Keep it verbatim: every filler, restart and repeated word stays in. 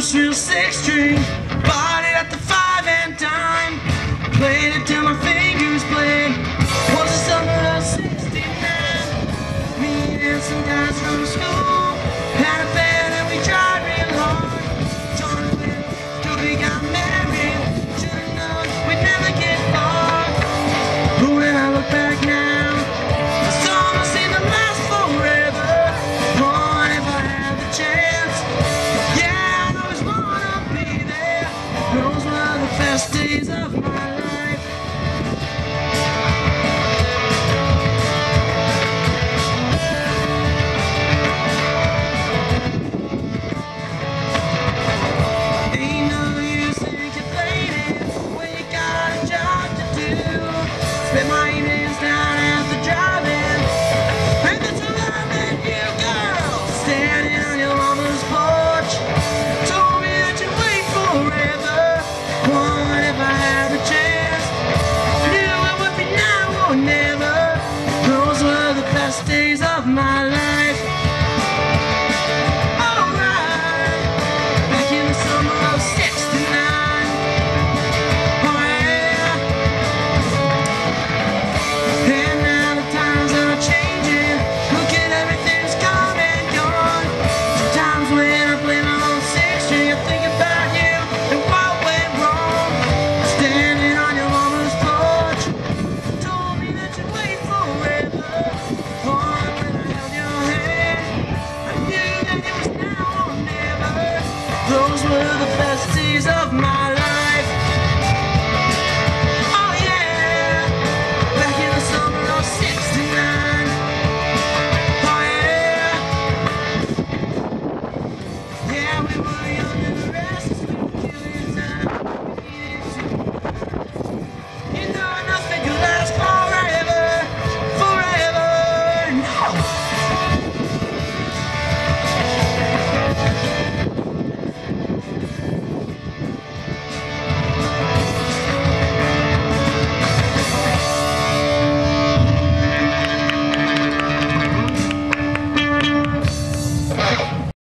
first real six string. Bought it at the five and dime. Played it till my fingers bled. Was the summer of sixty-nine. Me and some guys from school had a band and we tried real hard. Joined with, till we got married. Should've known we'd never get far. But when I look back now, the summer seemed to last forever. Oh, if I had the chance, yeah, I'd always wanna be there. Those were the best days of my life. Ain't no use in complaining when you got a job to do. Spend my evenings down at the drive-in, and the two loving you girls standing on your mama's porch told me that you'd wait forever. What if I had the chance? Knew it would be now or never. Those were the best days of my life. Alright, back in the summer of sixty-nine. Oh yeah. And now the times are changing. Look at everything's come and gone. Sometimes when I play my own six string, I think about you and what went wrong. Standing on your mama's porch, told me that you'd wait forever. Oh, when I held your hand, I knew that it was now or never. Those were the best days of my